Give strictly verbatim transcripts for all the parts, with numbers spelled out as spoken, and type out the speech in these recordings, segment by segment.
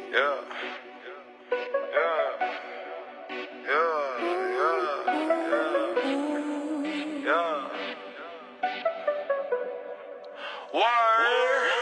Yeah. Yeah. Yeah. Yeah. Yeah. Word.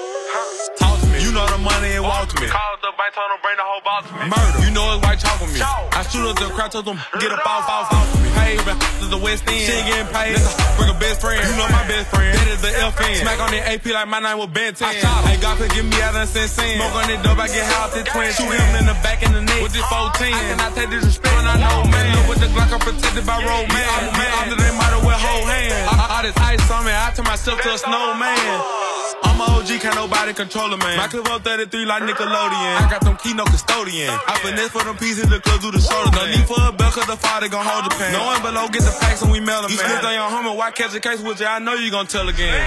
Talk to me. You know the money and walk to me. Call the bank, told them bring the whole ball to me. Murder. You know it's white chalk with me. I shoot up the crowd, told them get up off, off, off me. Paid to the West End. She ain't getting paid. Bring a best friend. You know my best friend. That is the F N. Smack on the A P like my name was Ben ten. I shot him. Ain't God could get me out of sin sin. Smoke on that dope, I get high off this twin. Shoot him in the back and the neck with this fourteen. I cannot take disrespect when I know man. Look with the Glock, I'm protected by road man. I'm a man. After they might well hold hands. All this ice on me, I turn myself to a snowman. I'm a O G, can't nobody control a man. My clip up thirty-three like Nickelodeon. I got them key, no custodian. I finesse for them pieces, the club do the shoulder. No need for a belt, cause the father gon' hold the pen. No one below get the packs and we mail them, man. You spit on your hummer, why catch a case with you? I know you gon' tell again.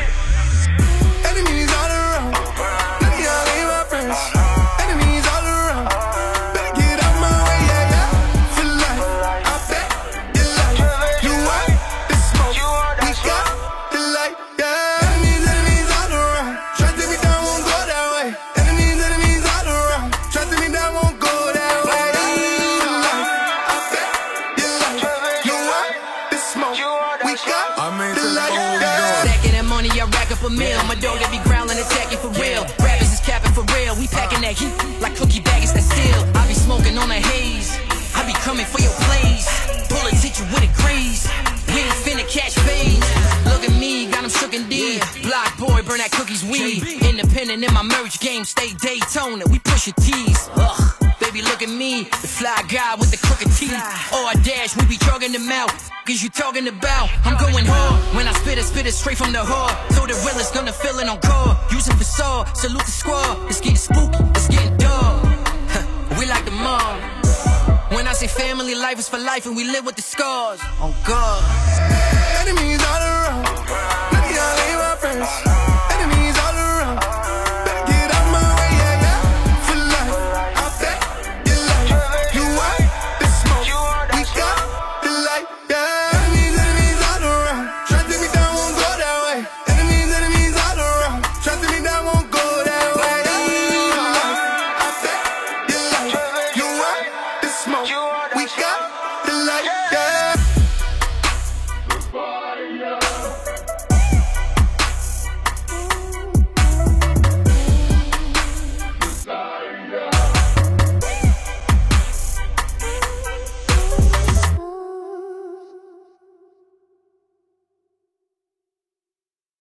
Enemies all around. None of y'all ain't my friends. Enemies all around. Better get out my way, yeah, yeah. For life, I bet you like. You want the smoke, we got the light, yeah. Enemies, enemies all around. Try to me down, won't go that way. Enemies, enemies all around. Try to me down, won't go that way. For life, I bet you like. You want the smoke, we got the light, yeah. Stacking that money, I rack up a meal. My dog that be growling, attacking for real. Rappers is capping for real. We packing that heat like cookie baggers that steal. I be smoking on the haze. I be coming for your plays. Bullets hit you with a craze. We ain't finna catch phase. Look at me, got him shook and D. BlocBoy, burn that cookies weed. Independent in my merch game, stay Daytona. We push your T's. Ugh. Baby, look at me, the fly guy with the crooked teeth. Or I dash, we be drugging them out. Cause you talking about, I'm going hard. When I spit it, spit it straight from the heart. So the realest gonna feel it on call. Use it for saw, salute the squad. It's getting spooky, it's getting dark. We like the mob. When I say family, life is for life and we live with the scars. Oh God. Enemies all around. None of y'all ain't my friends.